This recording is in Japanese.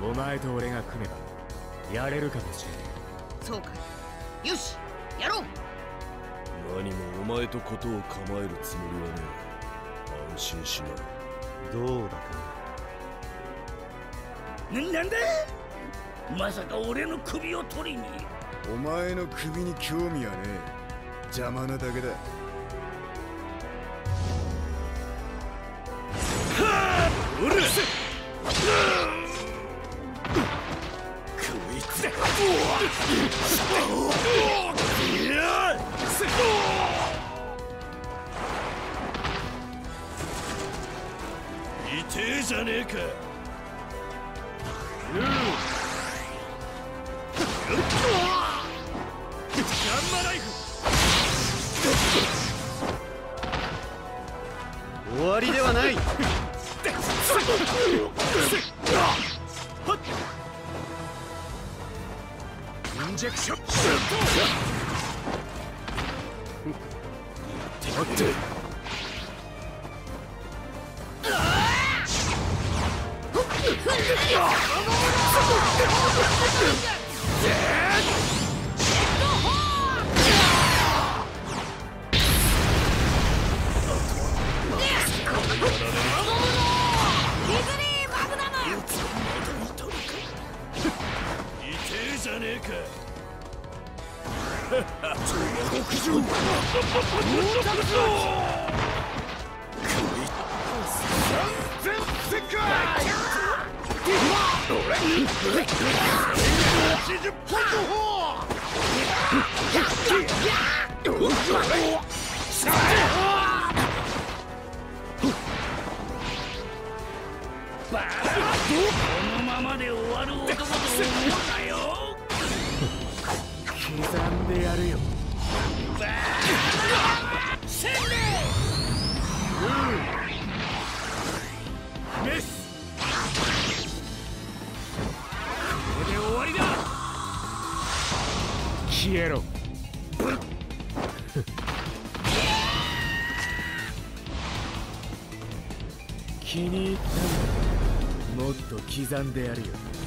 お前と俺が組めばやれるかもしれない。 そうか、よしやろう。 何もお前とことを構えるつもりはねえ。安心しな。 どうだかなんだ、まさか俺の首を取りに。 お前の首に興味はねえ。邪魔なだけだ。 うるせえ。こいつだ。痛えじゃねえか。ガンマライフ。 終わりではない。インジェクション。 待って。じゃねえか。 このままで終わる男と思うなよ。 刻んでやるよ。 せんべメス。 これで終わりだ。 消えろ。気に入ったんだ。もっと刻んでやるよ。